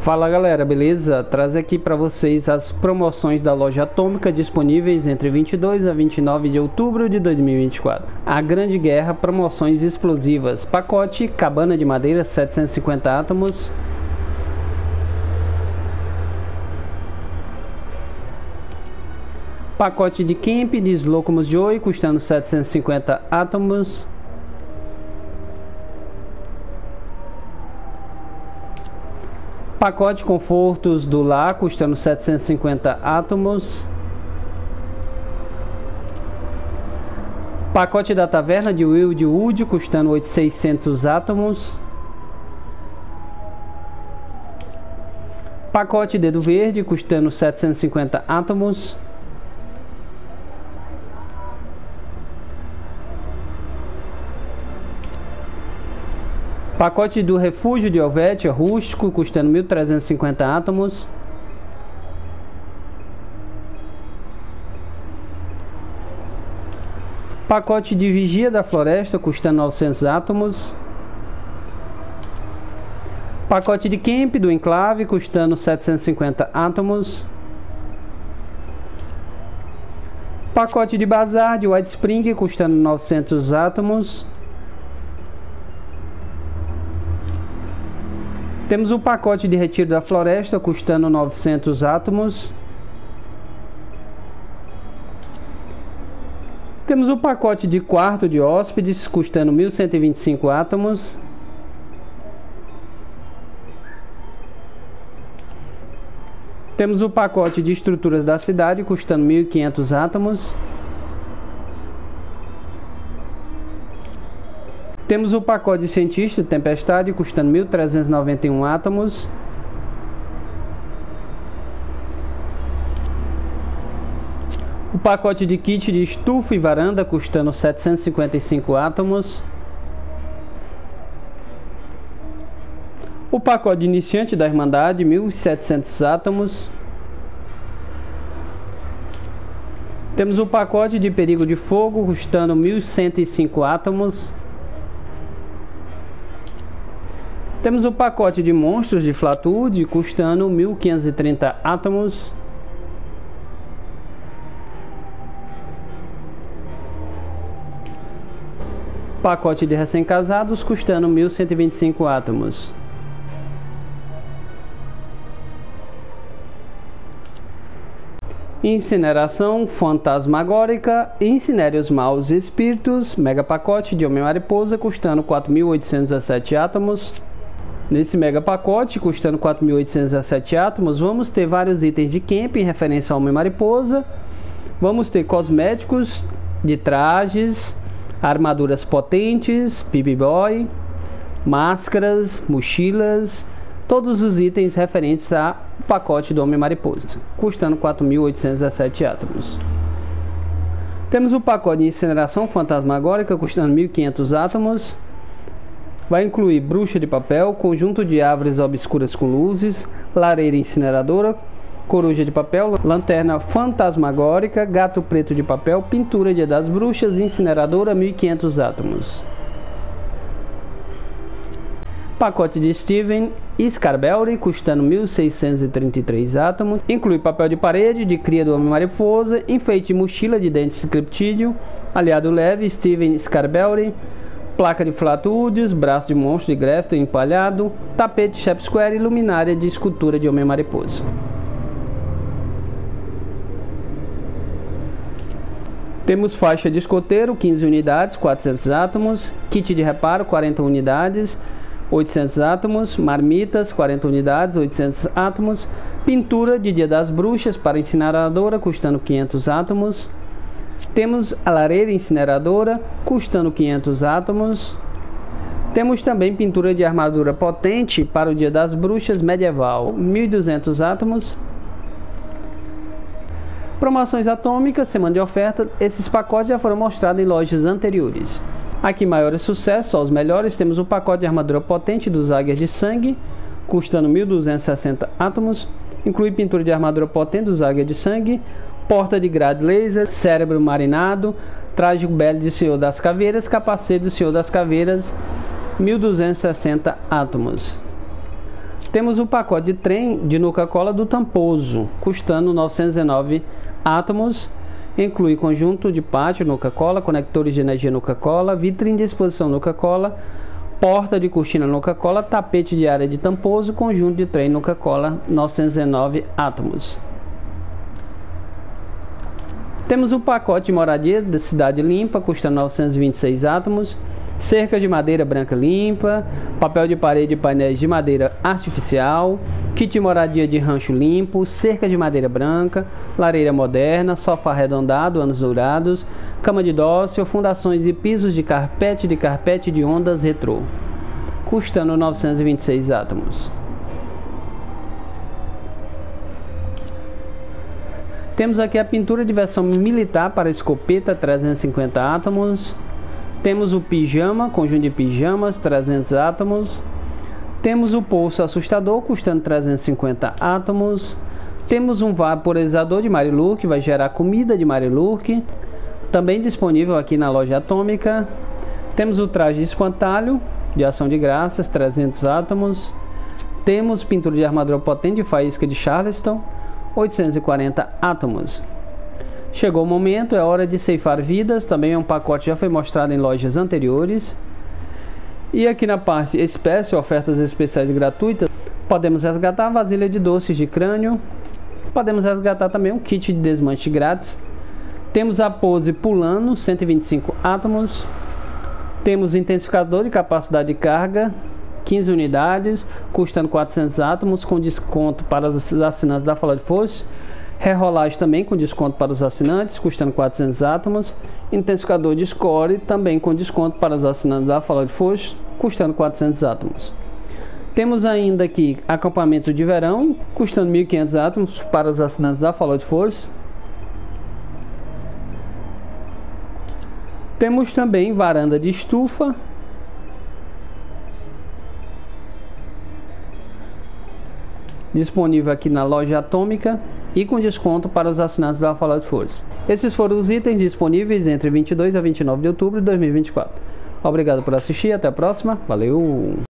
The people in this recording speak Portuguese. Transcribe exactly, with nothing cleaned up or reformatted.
Fala galera, beleza? Trazer aqui para vocês as promoções da loja Atômica disponíveis entre vinte e dois a vinte e nove de outubro de dois mil e vinte e quatro. A Grande Guerra, promoções explosivas. Pacote cabana de madeira setecentos e cinquenta átomos. Pacote de camp de Slocum Joy custando setecentos e cinquenta átomos. Pacote confortos do lar custando setecentos e cinquenta átomos. Pacote da taverna de Wildwood custando seiscentos átomos. Pacote dedo verde custando setecentos e cinquenta átomos. Pacote do refúgio de Helvetia rústico custando mil trezentos e cinquenta átomos. Pacote de vigia da floresta custando novecentos átomos. Pacote de camp do enclave custando setecentos e cinquenta átomos. Pacote de bazar de White Spring custando novecentos átomos. Temos o pacote de retiro da floresta custando novecentos átomos. Temos o pacote de quarto de hóspedes custando mil cento e vinte e cinco átomos. Temos o pacote de estruturas da cidade custando mil e quinhentos átomos. Temos o pacote de cientista de tempestade custando mil trezentos e noventa e um átomos. O pacote de kit de estufa e varanda custando setecentos e cinquenta e cinco átomos. O pacote de iniciante da Irmandade mil e setecentos átomos. Temos o pacote de perigo de fogo custando mil cento e cinco átomos. Temos o pacote de monstros de Flatwood custando mil quinhentos e trinta átomos. Pacote de recém-casados custando mil cento e vinte e cinco átomos. Incineração fantasmagórica, incinere os maus espíritos, mega pacote de Homem-Mariposa custando quatro mil oitocentos e dezessete átomos. Nesse mega pacote, custando quatro mil oitocentos e dezessete átomos, vamos ter vários itens de camp em referência ao Homem-Mariposa. Vamos ter cosméticos de trajes, armaduras potentes, B B Boy, máscaras, mochilas, todos os itens referentes ao pacote do Homem-Mariposa, custando quatro mil oitocentos e dezessete átomos. Temos o pacote de incineração fantasmagórica, custando mil e quinhentos átomos. Vai incluir bruxa de papel, conjunto de árvores obscuras com luzes, lareira incineradora, coruja de papel, lanterna fantasmagórica, gato preto de papel, pintura Dia das Bruxas, incineradora, mil e quinhentos átomos. Pacote de Steven Scarberry, custando mil seiscentos e trinta e três átomos. Inclui papel de parede de cria do Homem-Mariposa, enfeite de mochila de dentes criptídeo, aliado leve Steven Scarberry, placa de Flatwoods, braço de monstro de Grefton empalhado, tapete Shep Square e luminária de escultura de Homem-Mariposa. Temos faixa de escoteiro, quinze unidades, quatrocentos átomos, kit de reparo, quarenta unidades, oitocentos átomos, marmitas, quarenta unidades, oitocentos átomos, pintura de Dia das Bruxas para incineradora, custando quinhentos átomos. Temos a lareira incineradora, custando quinhentos átomos. Temos também pintura de armadura potente para o Dia das Bruxas medieval, mil e duzentos átomos. Promoções atômicas, semana de oferta. Esses pacotes já foram mostrados em lojas anteriores. Aqui maiores sucessos, só os melhores. Temos o pacote de armadura potente dos Águias de Sangue, custando mil duzentos e sessenta átomos. Inclui pintura de armadura potente dos Águias de Sangue, porta de grade laser, cérebro marinado, traje belo de Senhor das Caveiras, capacete do Senhor das Caveiras, mil duzentos e sessenta átomos. Temos o pacote de trem de Nuka-Cola do Tamposo, custando novecentos e nove átomos. Inclui conjunto de pátio Nuka-Cola, conectores de energia Nuka-Cola, vitrine de exposição Nuka-Cola, porta de cortina Nuka-Cola, tapete de área de Tamposo, conjunto de trem Nuka-Cola, novecentos e nove átomos. Temos o pacote de moradia da Cidade Limpa, custando novecentos e vinte e seis átomos. Cerca de madeira branca limpa, papel de parede e painéis de madeira artificial, kit de moradia de rancho limpo, cerca de madeira branca, lareira moderna, sofá arredondado, anos dourados, cama de dócil, fundações e pisos de carpete de carpete de ondas retrô, custando novecentos e vinte e seis átomos. Temos aqui a pintura de versão militar para escopeta, trezentos e cinquenta átomos. Temos o pijama, conjunto de pijamas, trezentos átomos. Temos o pulso assustador, custando trezentos e cinquenta átomos. Temos um vaporizador de Marilur, que vai gerar comida de Marilur, também disponível aqui na loja Atômica. Temos o traje de espantalho, de ação de graças, trezentos átomos. Temos pintura de armadura potente de faísca de Charleston, oitocentos e quarenta átomos. Chegou o momento, é hora de ceifar vidas. Também é um pacote que já foi mostrado em lojas anteriores. E aqui na parte espécie, ofertas especiais gratuitas, podemos resgatar a vasilha de doces de crânio. Podemos resgatar também um kit de desmanche grátis. Temos a pose pulando, cento e vinte e cinco átomos. Temos intensificador de capacidade de carga, quinze unidades, custando quatrocentos átomos, com desconto para os assinantes da Fala de Força. Rerolagem também com desconto para os assinantes, custando quatrocentos átomos. Intensificador de score também com desconto para os assinantes da Fala de Força, custando quatrocentos átomos. Temos ainda aqui acampamento de verão, custando mil e quinhentos átomos para os assinantes da Fala de Força. Temos também varanda de estufa. Disponível aqui na loja Atômica e com desconto para os assinantes da Fala de Força. Esses foram os itens disponíveis entre vinte e dois a vinte e nove de outubro de dois mil e vinte e quatro. Obrigado por assistir, até a próxima, valeu!